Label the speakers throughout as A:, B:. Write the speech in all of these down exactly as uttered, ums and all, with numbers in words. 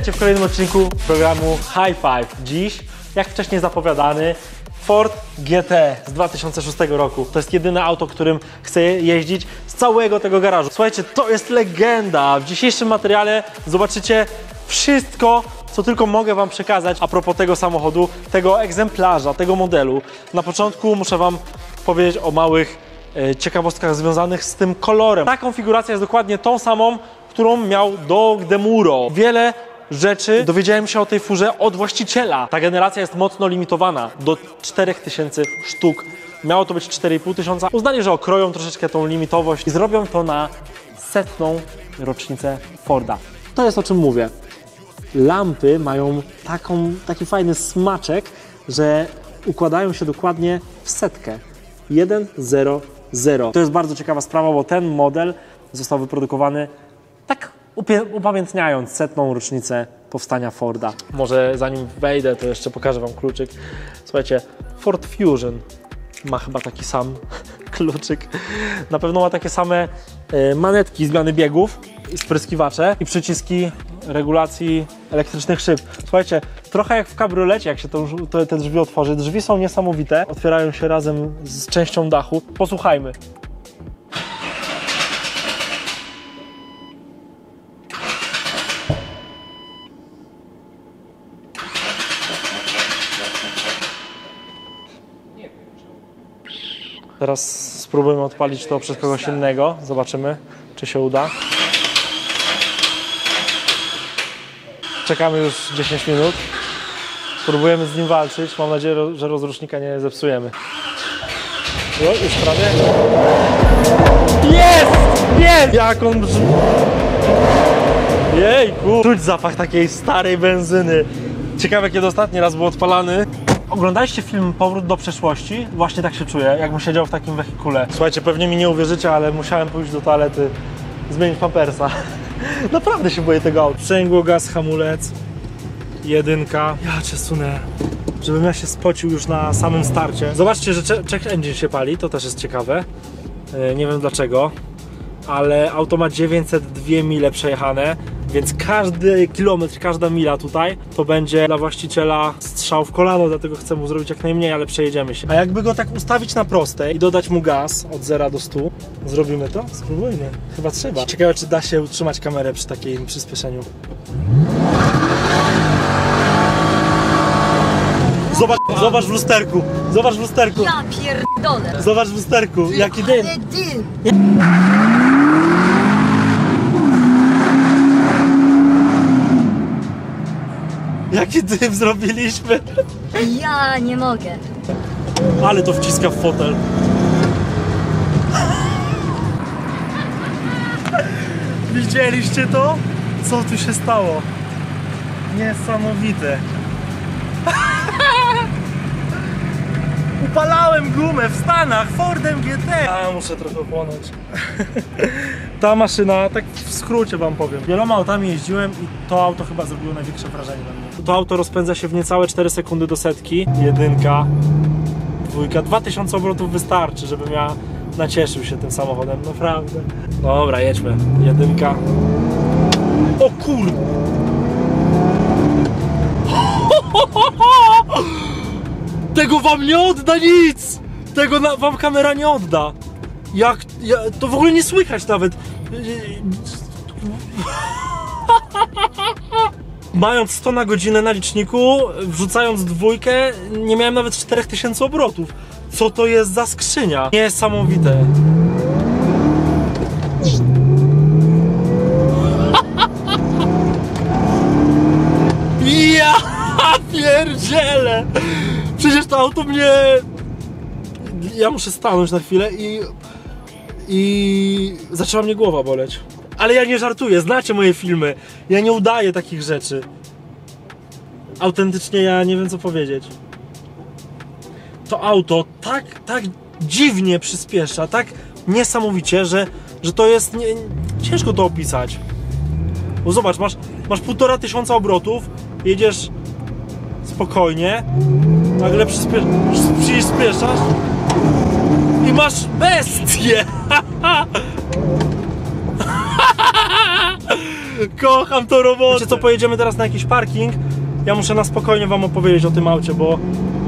A: Witajcie w kolejnym odcinku programu High Five. Dziś, jak wcześniej zapowiadany, Ford G T z dwa tysiące szóstego roku. To jest jedyne auto, którym chcę jeździć z całego tego garażu. Słuchajcie, to jest legenda. W dzisiejszym materiale zobaczycie wszystko, co tylko mogę wam przekazać a propos tego samochodu, tego egzemplarza, tego modelu. Na początku muszę wam powiedzieć o małych e, ciekawostkach związanych z tym kolorem. Ta konfiguracja jest dokładnie tą samą, którą miał Doug DeMuro. Wiele rzeczy dowiedziałem się o tej furze od właściciela. Ta generacja jest mocno limitowana do czterech tysięcy sztuk. Miało to być cztery i pół tysiąca. Uznali, że okroją troszeczkę tą limitowość i zrobią to na setną rocznicę Forda. To jest o czym mówię. Lampy mają taką, taki fajny smaczek, że układają się dokładnie w setkę. jeden zero zero. To jest bardzo ciekawa sprawa, bo ten model został wyprodukowany tak upamiętniając setną rocznicę powstania Forda. Może zanim wejdę, to jeszcze pokażę wam kluczyk. Słuchajcie, Ford Fusion ma chyba taki sam kluczyk. Na pewno ma takie same y, manetki zmiany biegów, spryskiwacze i przyciski regulacji elektrycznych szyb. Słuchajcie, trochę jak w kabriolecie, jak się to, to, te drzwi otworzy. Drzwi są niesamowite, otwierają się razem z częścią dachu. Posłuchajmy. Teraz spróbujemy odpalić to przez kogoś innego. Zobaczymy, czy się uda. Czekamy już dziesięć minut. Próbujemy z nim walczyć. Mam nadzieję, że rozrusznika nie zepsujemy. O, już prawie. Jest! Jest! Jak on brzmi! Jejku! Czuć zapach takiej starej benzyny. Ciekawe, kiedy ostatni raz był odpalany. Oglądaliście film Powrót do przeszłości? Właśnie tak się czuję, jakbym siedział w takim wehikule. Słuchajcie, pewnie mi nie uwierzycie, ale musiałem pójść do toalety, zmienić pampersa. Naprawdę się boję tego auta. Sprzęgło, gaz, hamulec, jedynka. Ja cię sunę, żebym ja się spocił już na samym starcie. Zobaczcie, że check engine się pali, to też jest ciekawe. Nie wiem dlaczego, ale auto ma dziewięćset dwie mile przejechane. Więc każdy kilometr, każda mila tutaj to będzie dla właściciela strzał w kolano, dlatego chcę mu zrobić jak najmniej, ale przejedziemy się. A jakby go tak ustawić na proste i dodać mu gaz od zera do stu, zrobimy to? Spróbujmy. Chyba trzeba. Ciekawe, czy da się utrzymać kamerę przy takim przyspieszeniu. Zobacz, zobacz w lusterku, zobacz w lusterku.
B: Ja pierdolę.
A: Zobacz w lusterku, jaki dym. Jaki dym zrobiliśmy?
B: Ja nie mogę.
A: Ale to wciska w fotel. Widzieliście to? Co tu się stało? Niesamowite. Upalałem gumę w Stanach Fordem G T. A, muszę trochę chłonąć. Ta maszyna, tak w skrócie wam powiem. Wieloma autami jeździłem i to auto chyba zrobiło największe wrażenie na mnie. To auto rozpędza się w niecałe cztery sekundy do setki. Jedynka, dwójka, dwa tysiące obrotów wystarczy, żebym ja nacieszył się tym samochodem, naprawdę. Dobra, jedźmy. Jedynka. O kur... Tego wam nie odda nic! Tego na, wam kamera nie odda. Jak, ja, to w ogóle nie słychać nawet. Mając sto na godzinę na liczniku, wrzucając dwójkę, nie miałem nawet czterech tysięcy obrotów. Co to jest za skrzynia? Niesamowite. Ja pierdzielę! Przecież to auto mnie... Ja muszę stanąć na chwilę i... I... zaczęła mnie głowa boleć. Ale ja nie żartuję, znacie moje filmy. Ja nie udaję takich rzeczy. Autentycznie ja nie wiem co powiedzieć. To auto tak, tak dziwnie przyspiesza, tak niesamowicie, że, że to jest... Nie, ciężko to opisać. Bo zobacz, masz, masz półtora tysiąca obrotów, jedziesz spokojnie, nagle przyspie, przyspieszasz i masz bestię! Kocham to robotę. Wiecie co, pojedziemy teraz na jakiś parking. Ja muszę na spokojnie wam opowiedzieć o tym aucie, bo...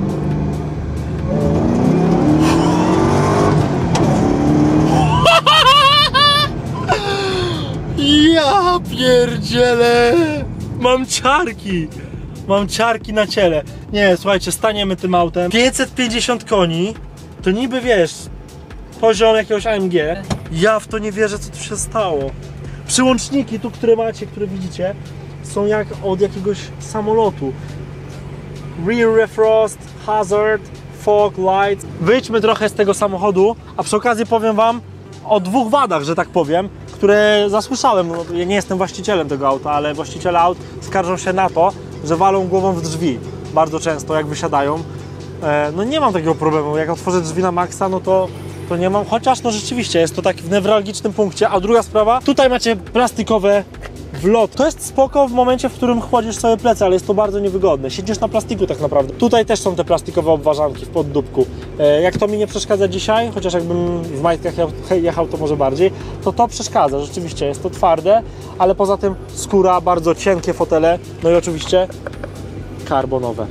A: Ja pierdzielę! Mam ciarki! Mam ciarki na ciele. Nie, słuchajcie, staniemy tym autem. pięćset pięćdziesiąt koni, to niby wiesz, poziom jakiegoś A M G. Ja w to nie wierzę, co tu się stało. Przyłączniki tu, które macie, które widzicie, są jak od jakiegoś samolotu. Rear defrost, hazard, fog lights. Wyjdźmy trochę z tego samochodu, a przy okazji powiem wam o dwóch wadach, że tak powiem, które zasłyszałem. No, ja nie jestem właścicielem tego auta, ale właściciele aut skarżą się na to, że walą głową w drzwi bardzo często, jak wysiadają. E, no nie mam takiego problemu, jak otworzę drzwi na maksa, no to, to nie mam, chociaż no rzeczywiście jest to tak w newralgicznym punkcie. A druga sprawa, tutaj macie plastikowe wlot. To jest spoko w momencie, w którym chłodzisz sobie plecy, ale jest to bardzo niewygodne. Siedzisz na plastiku tak naprawdę. Tutaj też są te plastikowe obwarzanki w poddupku. E, jak to mi nie przeszkadza dzisiaj, chociaż jakbym w majtkach jechał, to może bardziej, to to przeszkadza. Rzeczywiście jest to twarde, ale poza tym skóra, bardzo cienkie fotele, no i oczywiście karbonowe.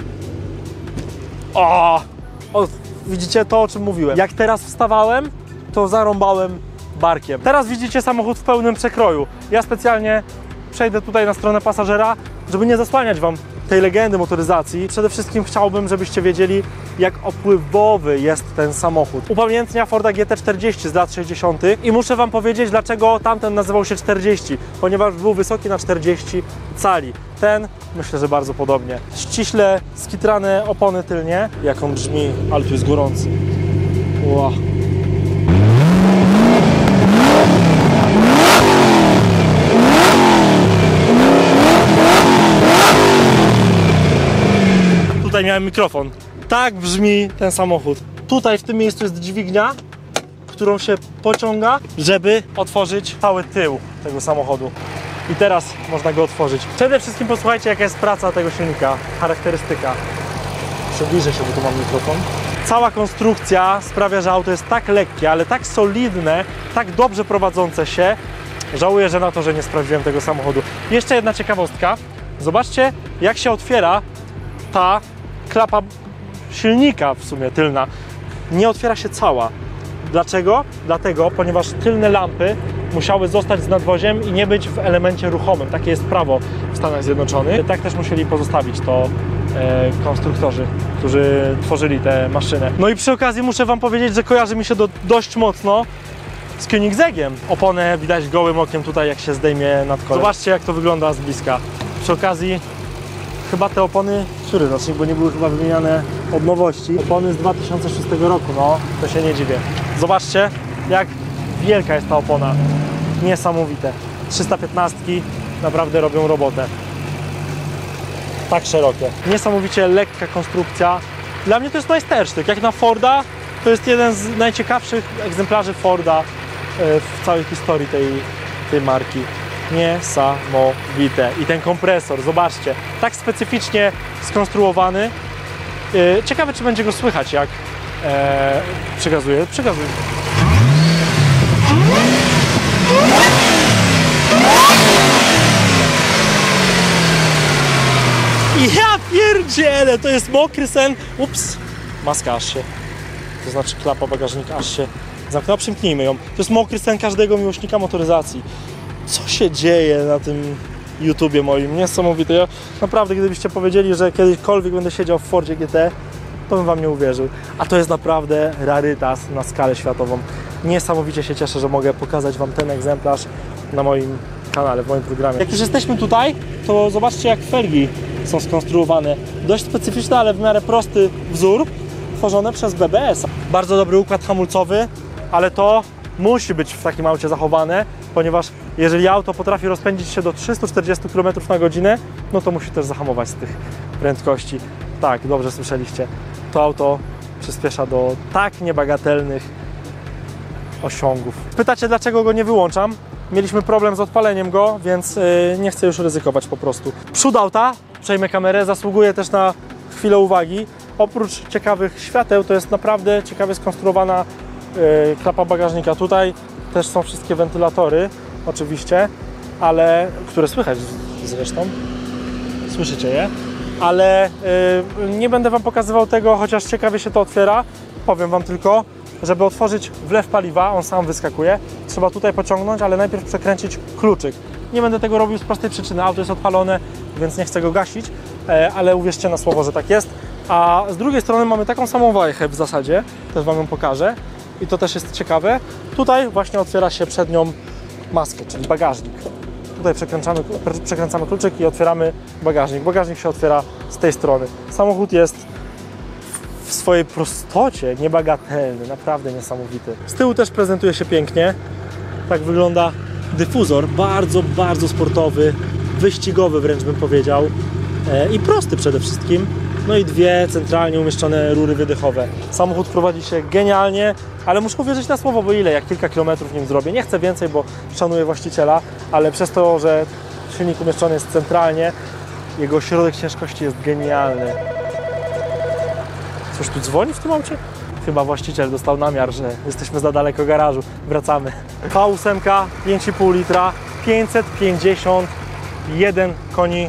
A: O! O! Widzicie to, o czym mówiłem. Jak teraz wstawałem, to zarąbałem barkiem. Teraz widzicie samochód w pełnym przekroju. Ja specjalnie przejdę tutaj na stronę pasażera, żeby nie zasłaniać wam tej legendy motoryzacji. Przede wszystkim chciałbym, żebyście wiedzieli, jak opływowy jest ten samochód. Upamiętnia Forda G T czterdzieści z lat sześćdziesiątych i muszę wam powiedzieć, dlaczego tamten nazywał się czterdzieści, ponieważ był wysoki na czterdzieści cali. Ten, myślę, że bardzo podobnie. Ściśle skitrane opony tylnie. Jak on brzmi, ale tu jest gorący. Wow. Tutaj miałem mikrofon. Tak brzmi ten samochód. Tutaj w tym miejscu jest dźwignia, którą się pociąga, żeby otworzyć cały tył tego samochodu. I teraz można go otworzyć. Przede wszystkim posłuchajcie, jaka jest praca tego silnika, charakterystyka. Przybliżę się, bo tu mam mikrofon. Cała konstrukcja sprawia, że auto jest tak lekkie, ale tak solidne, tak dobrze prowadzące się. Żałuję, że na to, że nie sprawdziłem tego samochodu. Jeszcze jedna ciekawostka. Zobaczcie, jak się otwiera ta klapa silnika, w sumie tylna. Nie otwiera się cała. Dlaczego? Dlatego, ponieważ tylne lampy musiały zostać z nadwoziem i nie być w elemencie ruchomym. Takie jest prawo w Stanach Zjednoczonych. Tak też musieli pozostawić to e, konstruktorzy, którzy tworzyli tę maszynę. No i przy okazji muszę wam powiedzieć, że kojarzy mi się do, dość mocno z Koenigseggiem. Oponę widać gołym okiem tutaj, jak się zdejmie nad kolem. Zobaczcie, jak to wygląda z bliska. Przy okazji chyba te opony, który rocznik, bo nie były chyba wymieniane od nowości. Opony z dwa tysiące szóstego roku, no to się nie dziwię. Zobaczcie, jak wielka jest ta opona. Niesamowite. trzysta piętnaście naprawdę robią robotę. Tak szerokie. Niesamowicie lekka konstrukcja. Dla mnie to jest majstersztyk. Jak na Forda, to jest jeden z najciekawszych egzemplarzy Forda w całej historii tej, tej marki. Niesamowite. I ten kompresor, zobaczcie, tak specyficznie skonstruowany. Ciekawe, czy będzie go słychać, jak e, przygazuje. Przygazuje. Ja pierdzielę, to jest mokry sen. Ups, maska aż się, to znaczy klapa bagażnika aż się zamknęła. Przymknijmy ją. To jest mokry sen każdego miłośnika motoryzacji. Co się dzieje na tym YouTubie moim? Niesamowite. Ja naprawdę, gdybyście powiedzieli, że kiedykolwiek będę siedział w Fordzie G T, to bym wam nie uwierzył. A to jest naprawdę rarytas na skalę światową. Niesamowicie się cieszę, że mogę pokazać wam ten egzemplarz na moim kanale, w moim programie. Jak już jesteśmy tutaj, to zobaczcie, jak felgi są skonstruowane. Dość specyficzny, ale w miarę prosty wzór, tworzony przez B B S. Bardzo dobry układ hamulcowy, ale to musi być w takim aucie zachowane, ponieważ jeżeli auto potrafi rozpędzić się do trzystu czterdziestu kilometrów na godzinę, no to musi też zahamować z tych prędkości. Tak, dobrze słyszeliście. To auto przyspiesza do tak niebagatelnych osiągów. Pytacie, dlaczego go nie wyłączam? Mieliśmy problem z odpaleniem go, więc yy, nie chcę już ryzykować po prostu. Przód auta, przejmę kamerę, zasługuje też na chwilę uwagi. Oprócz ciekawych świateł, to jest naprawdę ciekawie skonstruowana yy, klapa bagażnika. Tutaj też są wszystkie wentylatory, oczywiście. ale, które słychać zresztą, słyszycie je, ale yy, nie będę wam pokazywał tego, chociaż ciekawie się to otwiera. Powiem wam tylko, żeby otworzyć wlew paliwa, on sam wyskakuje, trzeba tutaj pociągnąć, ale najpierw przekręcić kluczyk. Nie będę tego robił z prostej przyczyny, auto jest odpalone, więc nie chcę go gasić, ale uwierzcie na słowo, że tak jest. A z drugiej strony mamy taką samą wajchę w zasadzie, też wam ją pokażę i to też jest ciekawe. Tutaj właśnie otwiera się przed nią maskę, czyli bagażnik. Tutaj przekręcamy, przekręcamy kluczyk i otwieramy bagażnik. Bagażnik się otwiera z tej strony. Samochód jest w swojej prostocie niebagatelny, naprawdę niesamowity. Z tyłu też prezentuje się pięknie. Tak wygląda dyfuzor, bardzo, bardzo sportowy, wyścigowy wręcz bym powiedział e, i prosty przede wszystkim. No i dwie centralnie umieszczone rury wydechowe. Samochód prowadzi się genialnie, ale muszę uwierzyć na słowo, bo ile, jak kilka kilometrów nim zrobię. Nie chcę więcej, bo szanuję właściciela, ale przez to, że silnik umieszczony jest centralnie, jego środek ciężkości jest genialny. Coś tu dzwoni w tym aucie? Chyba właściciel dostał namiar, że jesteśmy za daleko garażu. Wracamy. V osiem, pięć i pół litra, pięćset pięćdziesiąt jeden koni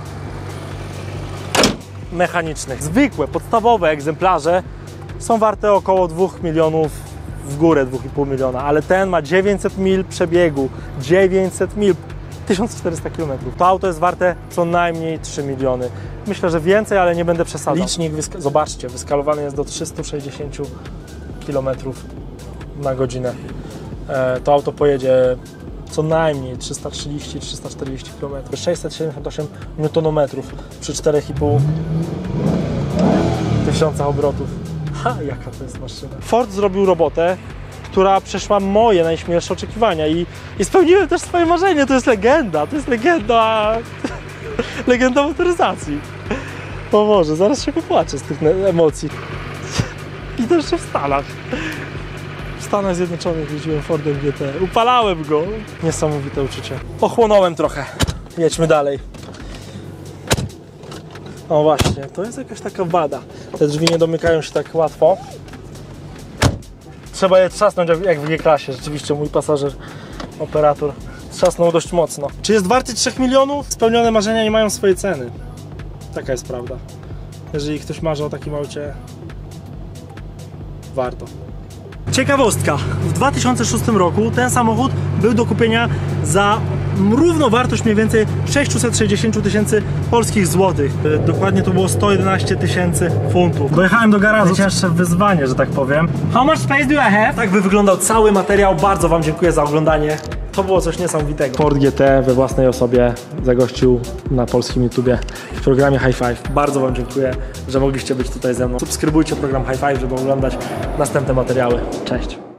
A: mechanicznych. Zwykłe, podstawowe egzemplarze są warte około dwóch milionów, w górę dwa i pół miliona, ale ten ma dziewięćset mil przebiegu. dziewięćset mil, tysiąc czterysta kilometrów. To auto jest warte co najmniej trzy miliony. Myślę, że więcej, ale nie będę przesadzał. Licznik, wyska- zobaczcie, wyskalowany jest do trzystu sześćdziesięciu kilometrów na godzinę. E, to auto pojedzie co najmniej trzysta trzydzieści do trzystu czterdziestu kilometrów. sześćset siedemdziesiąt osiem niutonometrów przy czterech i pół tysiącach obrotów. Ha, jaka to jest maszyna. Ford zrobił robotę, która przeszła moje najśmielsze oczekiwania i, i spełniłem też swoje marzenie. To jest legenda, to jest legenda, legenda motoryzacji. O Boże, zaraz się popłaczę z tych emocji. I to jeszcze w Stanach. W Stanach Zjednoczonych jeździłem Fordem G T. Upalałem go. Niesamowite uczucie. Ochłonąłem trochę. Jedźmy dalej. O właśnie, to jest jakaś taka wada. Te drzwi nie domykają się tak łatwo. Trzeba je trzasnąć jak w G-klasie. Rzeczywiście mój pasażer, operator, trzasnął dość mocno. Czy jest warty trzech milionów? Spełnione marzenia nie mają swojej ceny. Taka jest prawda. Jeżeli ktoś marzy o takim aucie, warto. Ciekawostka. W dwa tysiące szóstym roku ten samochód był do kupienia za równowartość mniej więcej sześćset sześćdziesiąt tysięcy polskich złotych. Dokładnie to było sto jedenaście tysięcy funtów. Dojechałem do garażu. Najcięższe wyzwanie, że tak powiem. How much space do I have? Tak by wyglądał cały materiał. Bardzo wam dziękuję za oglądanie. To było coś niesamowitego. Ford G T we własnej osobie zagościł na polskim YouTubie w programie High Five. Bardzo wam dziękuję, że mogliście być tutaj ze mną. Subskrybujcie program High Five, żeby oglądać następne materiały. Cześć!